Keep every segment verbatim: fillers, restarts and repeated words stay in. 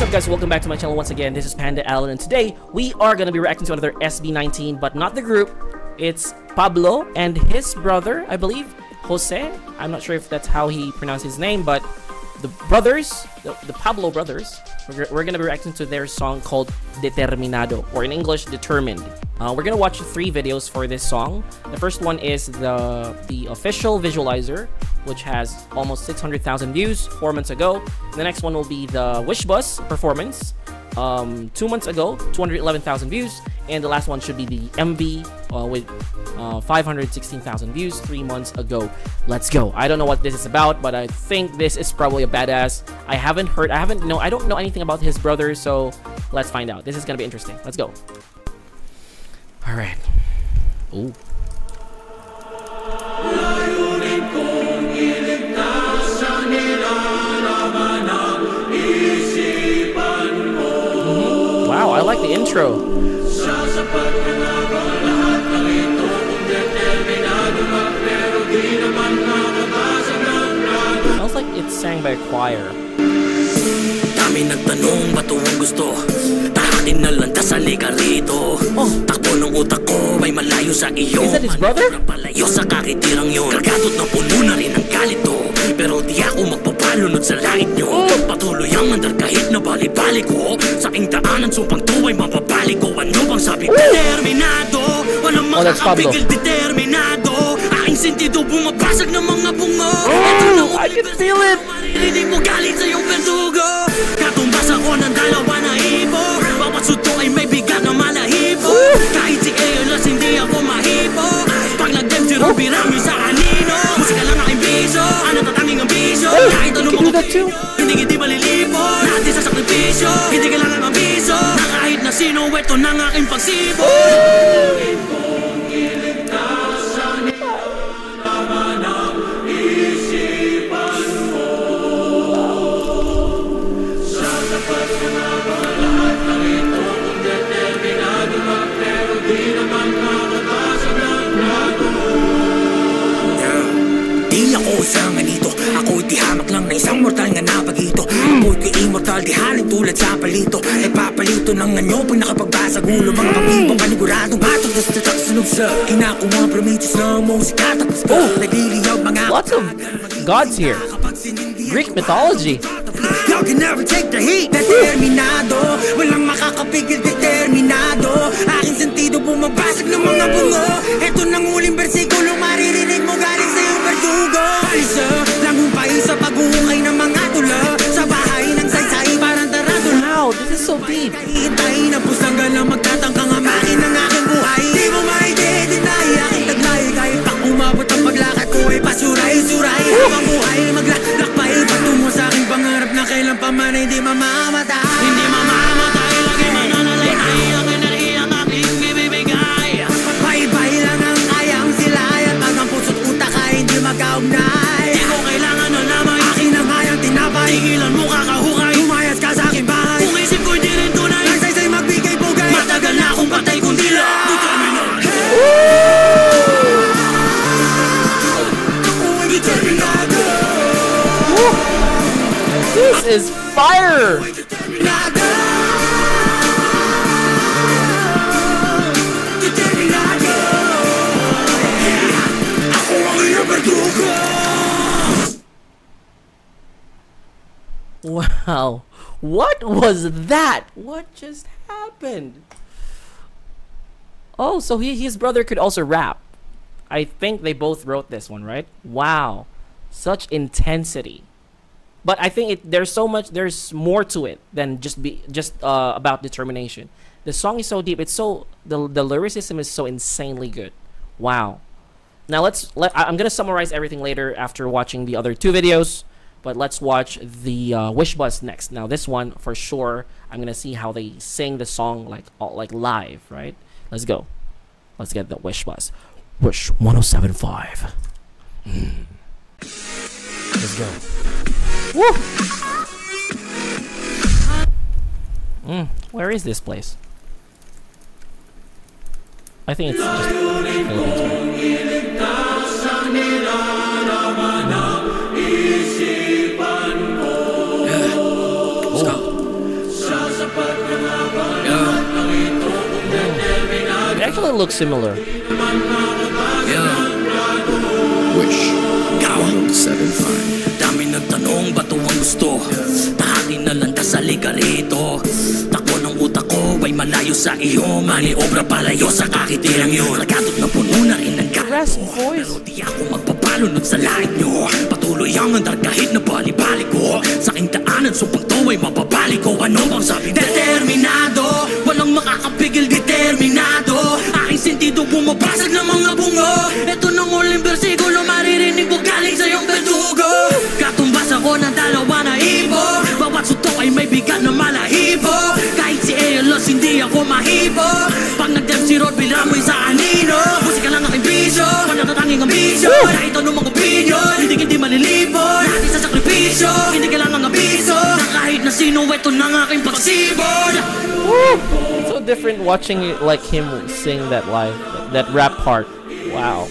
up, guys? Welcome back to my channel once again. This is Panda Alan, and today we are going to be reacting to another S B nineteen, but not the group. It's Pablo and his brother, I believe, Jose. I'm not sure if that's how he pronounced his name, but the brothers, the, the Pablo brothers, we're, we're going to be reacting to their song called Determinado, or in English, Determined. Uh, we're going to watch three videos for this song. The first one is the, the official visualizer, which has almost six hundred thousand views four months ago. The next one will be the Wish Bus performance, um, two months ago, two hundred eleven thousand views. And the last one should be the M V uh, with uh, five hundred sixteen thousand views three months ago. Let's go. I don't know what this is about, but I think this is probably a badass. I haven't heard, I haven't, no, I don't know anything about his brother, so let's find out. This is gonna be interesting. Let's go. All right. Ooh. Mm-hmm. Wow, I like the intro. Sounds like it's sang by a choir. Dami nagtanong ba't ang gusto? Tahakin na lang tas halika rito. Takbo ng utak ko may malayo sa iyo. Is that his brother? Palayo sa kakitirang yun. Kargatot na puno na rin ang galito. Pero di ako magpapalunod sa langit nyo. Patuloy ang mandar kahit na bali-bali ko. Sa aking daanan sumpang tuway mapapalik ko. Ano bang sabi? Determinado. Walang makakapigil, determinado. Aking sentido bumabasag ng mga bungo. Oh, I can feel it. Maririnig mo galing sa iyong verdugo. Katumbas ako ng dalawa na hipo. Bawat suto ay may bigat na malahibo. Kahit si Eolas hindi ako mahipo. Pag nag-dem si Ruby Rami sa kanino. Musika lang aking biso. Ano tatanging ang biso. Kahit ano mo ko hindi hindi malilipo. Lahat di sa sakripisyo. Hindi kailangan ang biso. Na kahit na sino ito ng aking pagsibo. Ako'y di hamak lang na isang mortal nga napagito. Ako'y ko'y immortal, di halin tulad sa palito. E papalito ng anyo pag nakapagbasag ulo. Mga pag-ibang paniguradong batong tas tatak sunog sa kinakuha prometheus ng musika. Tapos ka nagliliyab mga lots of gods here. Greek mythology. You can never take the heat. Determinado, walang makakapigil, determinado. Aking sentido bumabasag ng mga bungo. Ito nang uling bersikulo, maririnig mo galing sa iyong verdugo. Isa lang humpay sa pag-uukay ng mga tula. Sa bahay ng saysay parang taratula. Wow, this is so deep. Kahihintayin ang pusagan lang magtatangkang amakin ng aking buhay. Di mo maide-deny aking taglay. Kahit pa umabot ang paglakad ko ay pasuray-suray. Habang buhay maglalakbay patungo sa aking pangarap na kailan pa man hindi mamamatay. Hindi mamamatay, lagi mananalay. Ay ang enerhiyang aking ibibigay. Bye-bye lang ang kayang silay. At hanggang puso't utak ay hindi magkaugnay. Di ko kailangan na lamang akin ang hayang tinapay. Tigilan mo kakahukay, umayas ka sa aking bahay. Kung isip ko'y di rin tunay, nagsaysay magbigay bugay. Matagal na akong patay kung di lang Determinado. This is fire! Wow, what was that? What just happened? Oh, so he, his brother could also rap. I think they both wrote this one, right? Wow, such intensity. But I think it, there's so much, there's more to it than just be just uh, about determination. The song is so deep. It's so the the lyricism is so insanely good. Wow. Now let's let I'm gonna summarize everything later after watching the other two videos. But let's watch the uh, Wish Bus next. Now this one for sure, I'm gonna see how they sing the song like all, like live, right? Let's go. Let's get the Wish Bus. Wish one oh seven point five. Mm. Let's go. Woo! Mm, where is this place? I think it's just Philippines. actually look similar. Yeah. Wish. one oh seven point five. Dami nagtanong, ba't ang gusto? Tahakin na landas sa liga rito. Takbo ng utak ko, ay malayo sa iyo. Maniobra palayo sa kakitirang yun. Nagatot na puno na rin ang Rest voice. Pero di ako magpapalunod sa lahat nyo. Patuloy ang andar kahit na bali-bali ko. Sa aking daanan, supang to ay mapabalik ko. Ano bang sabi? Determinado, walang makakapigil, determinado. Aking sentido bumabasag ng mga bungo. Ito nang uling bersikulo, maririnig mo galing sa iyong verdugo. Katumbas ako ng dalawa na ibo. Bawat sutok ay may bigat na malahibo. Kahit si Elos, hindi ako mahibo. Pag nag-dem si Rod, bilamoy sa anino. Musika lang aking bisyo, panatatanging ambisyo. Kahit anong mga opinion, hindi hindi malilibon. Natin sa sakripisyo, hindi kailangang abiso. Na kahit na sino, ito ng aking pagsibon. It's so different watching it, like him sing that live, that rap part. Wow.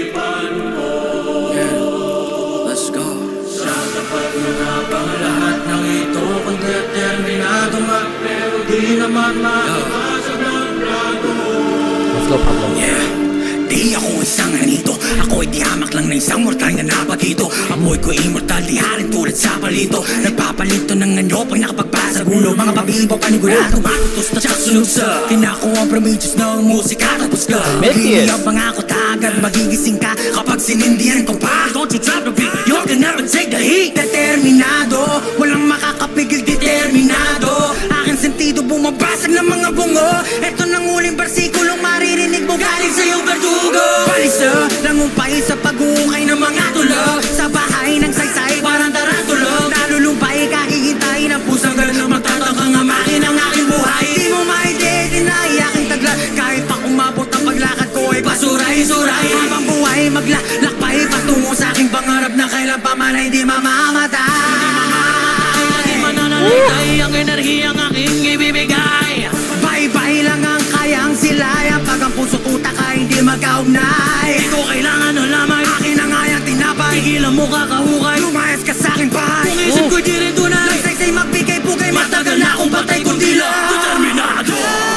Yeah, let's go. Sa tapat mo na bang lahat ng ito kung determinado nga, pero di naman makakasag ng rago. Let's go, Pablo. Yeah. Di ako isang anito, ako ay di hamak lang na isang mortal na napagito. Amoy ko immortal, di harin tulad sa palito. Nagpapalito ng anyo pag nakapagpasa gulo. Mga pabibo panigurado, matutos na sunod sa kinako ang promedios ng musika. Tapos ka, hihiyang pangako agad magigising ka kapag sinindihan ko pa. Don't you drop the beat, you're gonna never take the heat. Determinado, walang makakapigil, determinado. Aking sentido bumabasag ng mga bungo. Ito nang uling bersikulong maririnig mo galing sa iyong verdugo. Palisa, nangumpay sa pag-uukay ng mga tulog. Sa bahay ng saysay, parang tarantulog. Nalulumpay, kahihintay ng pusang gano'n. Magtatangkang amakin ang aking buhay. Di mo ma-i-deny aking tagla. Kahit pa umabot ang paglakad ko ay basuray-suray. Habang buhay, maglalakbay patungo sa aking pangarap na kailan pa man ay di mamamatay. Di mananalitay ang enerhiyang aking ibibigay. Bye-bye lang ang kayang silayan. Pag ang puso't utak ay hindi magkaugnay. Di ko kailangan na lamang akin ang ayang tinapay. Tigilan mo kakahukay, lumayas ka sa'king bahay. Kung isip ko'y di rin tunay, nagsaysay magbigay-bugay. Matagal na akong patay kundi lang determinado.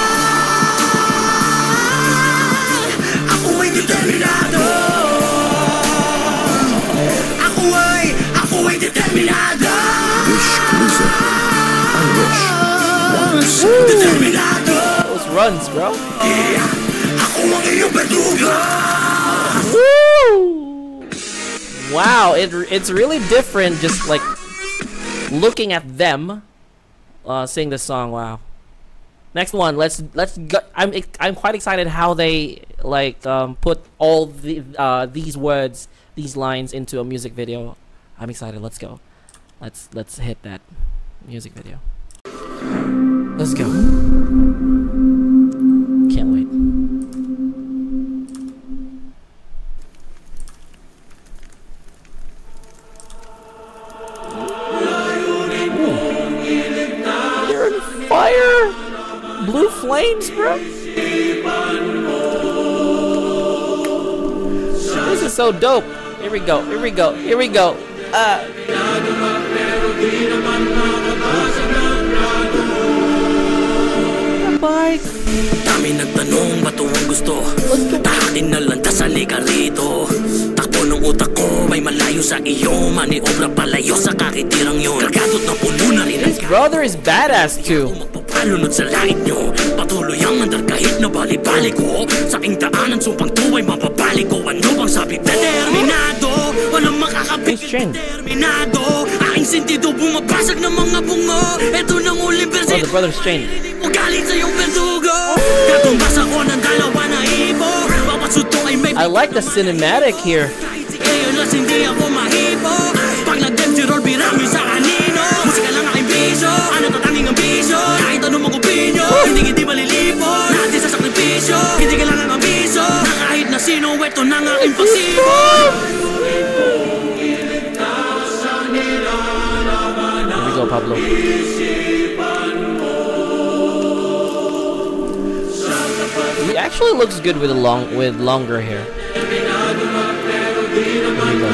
Ako ay determinado. Ako ay, ako ay determinado. Wish, Lusa, I wish. Determinado. Those runs, bro. Yeah, ako ang iyong verdugo. Woo! Wow, it it's really different just like looking at them uh sing the song. Wow. Next one, let's let's go. I'm I'm quite excited how they like um put all the uh these words, these lines into a music video. I'm excited. Let's go. Let's let's hit that music video. Let's go. Can't wait. You're on fire! Blue flames, bro? This is so dope. Here we go, here we go, here we go. Uh. Bye. Dami nagtanong, ba't ang gusto? Tahakin na landas sa liga rito. Takbo ng utak ko, may malayo sa iyo. Maniobra palayo sa kakitirang yun. Kagatot na puno na rin. His brother is badass too. Magpapalunod sa langit nyo. Patuloy ang andar kahit na bali-bali ko. Sa aking daanan, supang tuway mapabalik ko. Ano bang sabi? Determinado, walang makakapigil. Determinado, aking sentido bumabasag ng mga bungo. Ito nang uling Oh, bersikulo. the brother's chained. Galing sa iyong verdugo. Katumbas ako ng dalawa na ibo. Bawat sutok ay may I like the cinematic here. Elos, hindi ako mahibo. Pag nag-dem si Rod, birami sa anino. Musika lang aking bisyo, ano tatanging ang bisyo. Kahit anong mga opinion, hindi hindi malilipon. Natin sa sakripisyo, hindi kailangan ang bisyo. Na kahit na sino, ito ng aking pagsibon. Here we go, Pablo. He actually looks good with a long with longer hair. Here we go.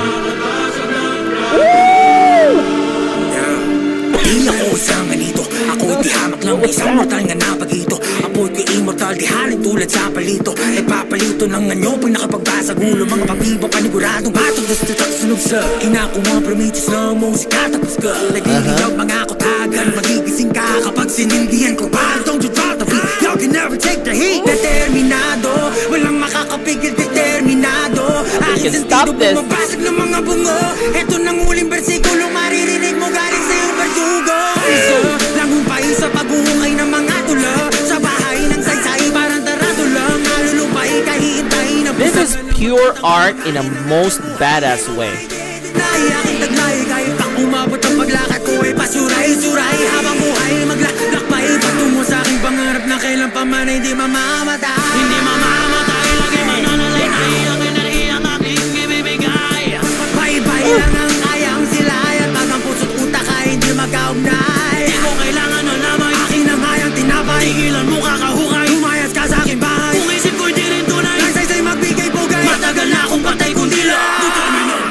Di ako isang anito, ako di hamak lang na isang mortal nga napagito. Apoy ko immortal. immortal, di halin tulad sa palito. Nagpapalito ng anyo pag nakapagbasa gulo. Mga pabiba paniguradong batong gusto sunog sa kinakuha promises na musika. Tapos ka nagliliyag mga kutagan. Magigising ka kapag sinindihan ko pa. Don't you drop the beat, y'all can never take the heat. Determinado, walang makakapigil. Determinado, aking sentido bumabasag ng mga bungo. Ito nang uling bersikulo, maririnig mo galing sa iyong verdugo. Isa lang humpay sa pag-uukay ng mga tula. Sa bahay ng saysay parang taratula. Malulupay kahihintay na This is pure art in a most badass way. Naiaking taglay kahit pa umabot ang paglakad ko ay pasuray-suray. Habang buhay maglalakbay patungo sa aking pangarap na kailan pa man ay hindi mamamatay. Hindi mamamatay, lagi mananalay na iyang enerhiyang aking ibibigay. Bye-bye lang ang kayang silay at pag ang puso't utak ay hindi magkaugnay. Di ko kailangan na lamang akin ang hayang tinapay. Tigilan mo kakahukay, umayas ka sa aking bahay. Kung isip ko'y di rin tunay, ang saysay magbigay pugay. Matagal na akong patay kundi lang Determinado.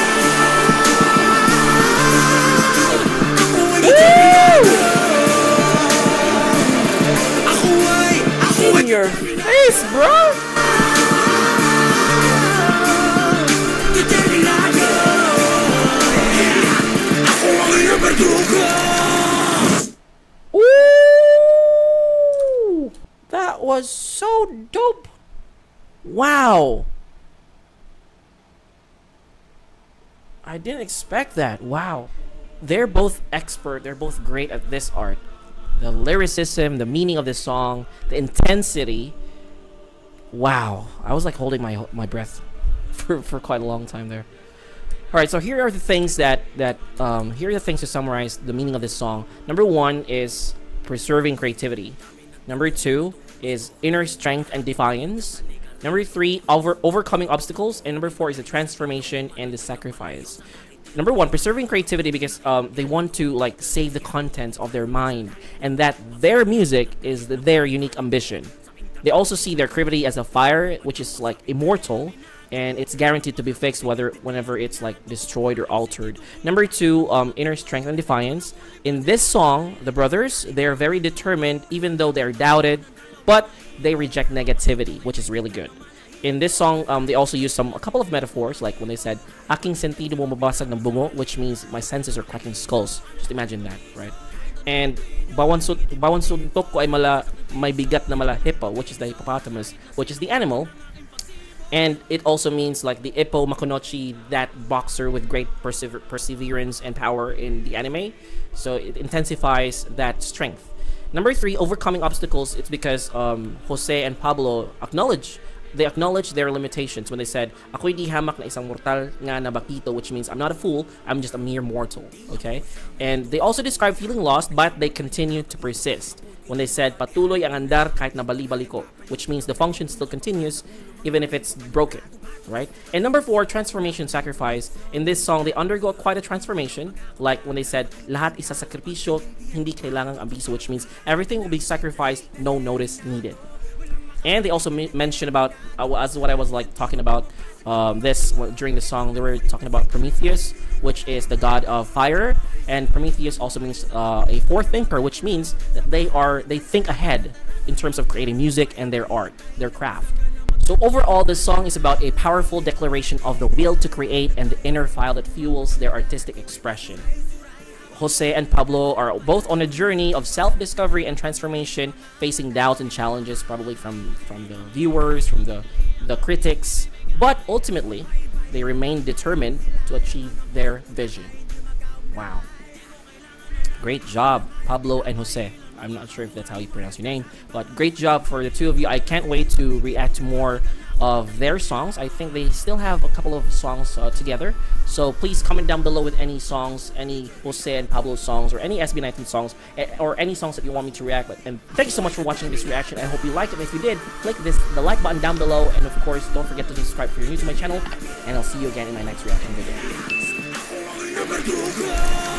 Ako ay, ako ay In your face, bro! Determinado. Ako ang iyong verdugo. Ooh! That was so dope! Wow! I didn't expect that. Wow. They're both expert. They're both great at this art. The lyricism, the meaning of the song, the intensity. Wow. I was like holding my my breath for, for quite a long time there. Alright, so here are the things that, that um, here are the things to summarize the meaning of this song. Number one is preserving creativity. Number two is inner strength and defiance. Number three, over overcoming obstacles. And number four is the transformation and the sacrifice. Number one, preserving creativity because um, they want to like save the contents of their mind and that their music is their unique ambition. They also see their creativity as a fire, which is like immortal and it's guaranteed to be fixed whether whenever it's like destroyed or altered. Number two, um, inner strength and defiance. In this song, the brothers, they're very determined even though they're doubted, but they reject negativity, which is really good. In this song, um, they also use some a couple of metaphors, like when they said, "Aking sentido bumabasag ng bungo," which means my senses are cracking skulls. Just imagine that, right? And bawan sut bawan suntok ko ay mala may bigat na mala hippo, which is the hippopotamus, which is the animal. And it also means like the Ippo Makunochi, that boxer with great persever perseverance and power in the anime. So it intensifies that strength. Number three, overcoming obstacles. It's because um, Jose and Pablo acknowledge they acknowledge their limitations when they said, "Ako'y di hamak na isang mortal nga na bakito," which means I'm not a fool, I'm just a mere mortal. Okay, and they also describe feeling lost, but they continue to persist when they said, "Patuloy ang andar kahit na bali-baliko," which means the function still continues even if it's broken, right? And number four, transformation, sacrifice. In this song, they undergo quite a transformation, like when they said, "Lahat isa sakripisyo, hindi kailangang abiso," which means everything will be sacrificed, no notice needed. And they also mention about, uh, as what I was like talking about um, this during the song, they were talking about Prometheus, which is the god of fire, and Prometheus also means uh, a forethinker, which means that they are they think ahead in terms of creating music and their art, their craft. So overall, this song is about a powerful declaration of the will to create and the inner fire that fuels their artistic expression. Jose and Pablo are both on a journey of self-discovery and transformation, facing doubts and challenges probably from, from the viewers, from the, the critics, but ultimately, they remain determined to achieve their vision. Wow. Great job, Pablo and Jose. I'm not sure if that's how you pronounce your name, but great job for the two of you. I can't wait to react to more of their songs. I think they still have a couple of songs uh, together, so please comment down below with any songs, any Jose and Pablo songs, or any S B nineteen songs, or any songs that you want me to react with. And thank you so much for watching this reaction. I hope you liked it. If you did, click this the like button down below, and of course don't forget to subscribe if you're new to my channel, and I'll see you again in my next reaction video.